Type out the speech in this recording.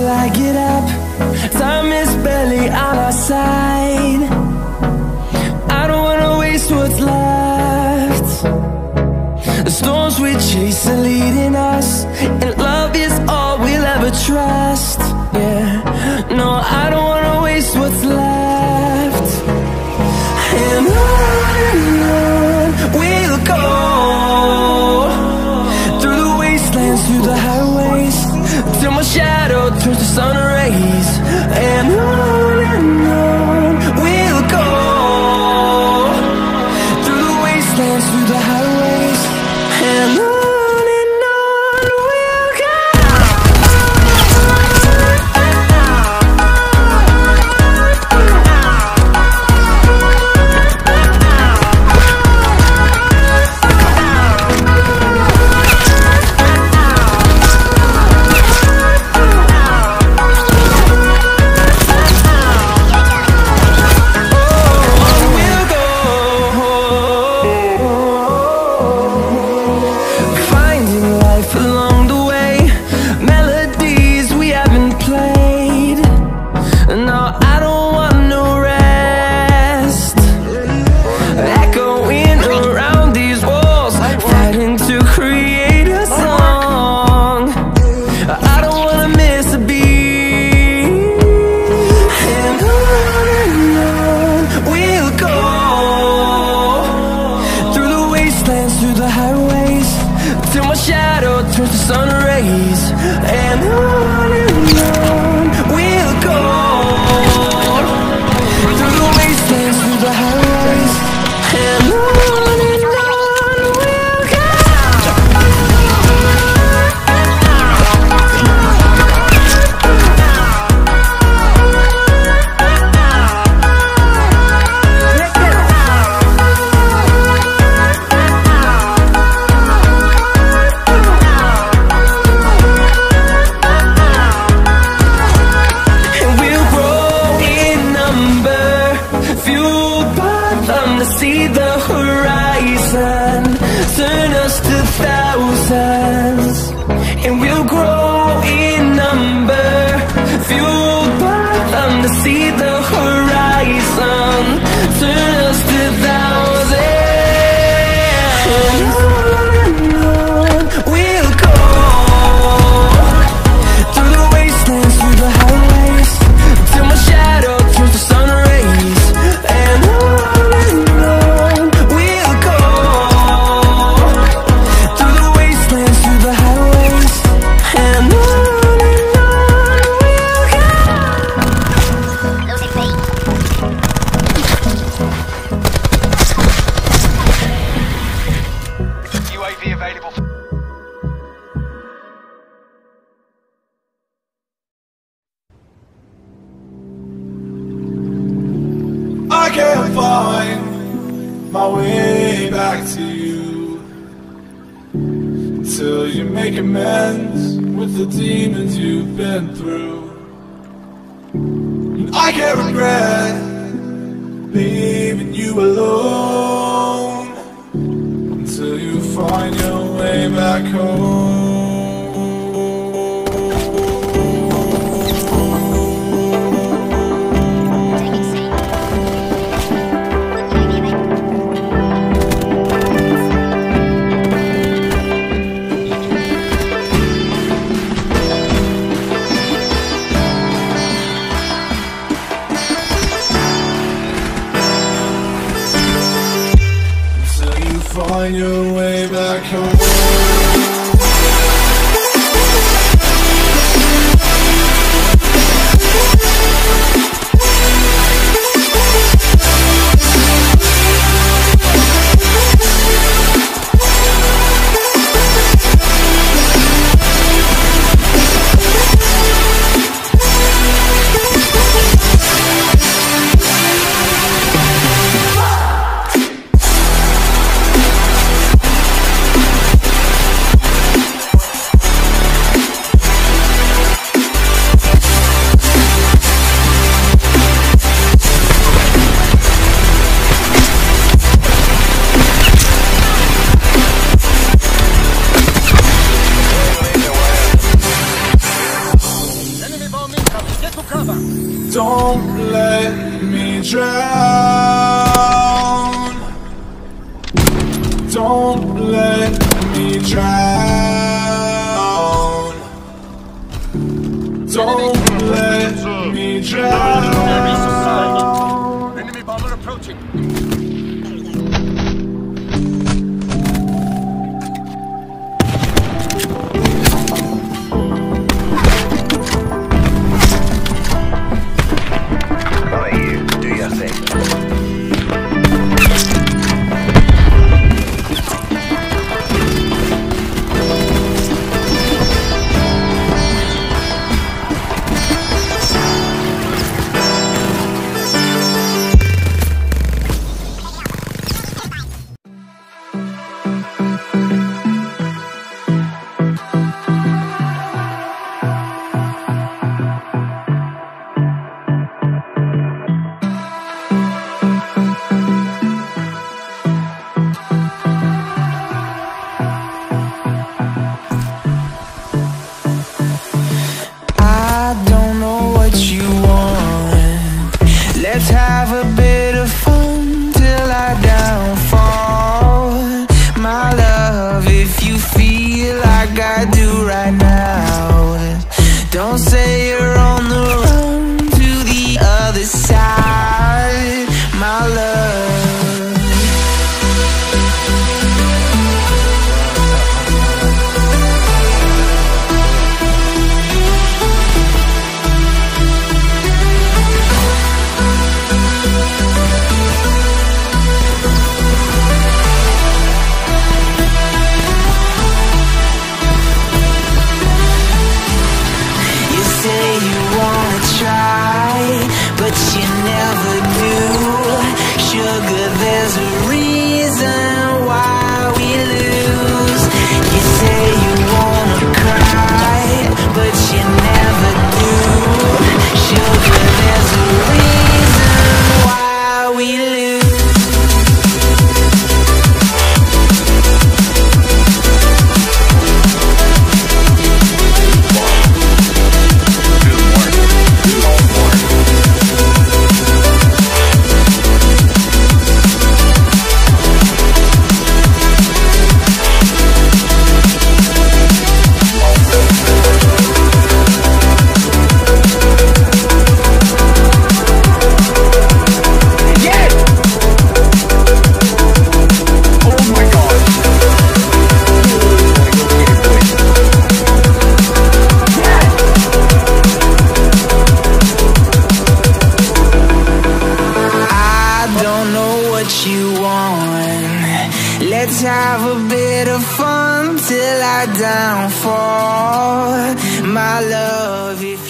I get up. Time is barely on our side. I don't wanna waste what's left. The storms we chase are leading us, and love is all we'll ever trust. Yeah, no, I don't wanna waste what's left. And on we'll go, through the wastelands, through the highways, till my shadow turns to sun rays. And on we'll go, through the wastelands, through the highways, and on. Through the highways, till my shadow turns to sun rays. And on we'll go, through the wastelands, through the highways, and on we'll go. See the horizon, turn us to thousands, and we'll grow in number, fueled by them to see the horizon, turn us to thousands. And on we'll go, through the wastelands, through the highways, till my shadow turns to sun rays. And I can't find my way back to you until you make amends with the demons you've been through. And I can't regret leaving you alone until you find your way back home. Find your way back home. Don't let me drown. Don't let me drown. Don't let me drown. Enemy bomber approaching. Let's have a bit of fun till I downfall. My love, if you feel like I do right now, don't say you're on the run to the other side, my love. But you never do. Sugar, there's a reason why we lose. You say you wanna cry, but you never do. Sugar, there's a reason why we lose. You want. Let's have a bit of fun till I downfall, my love. If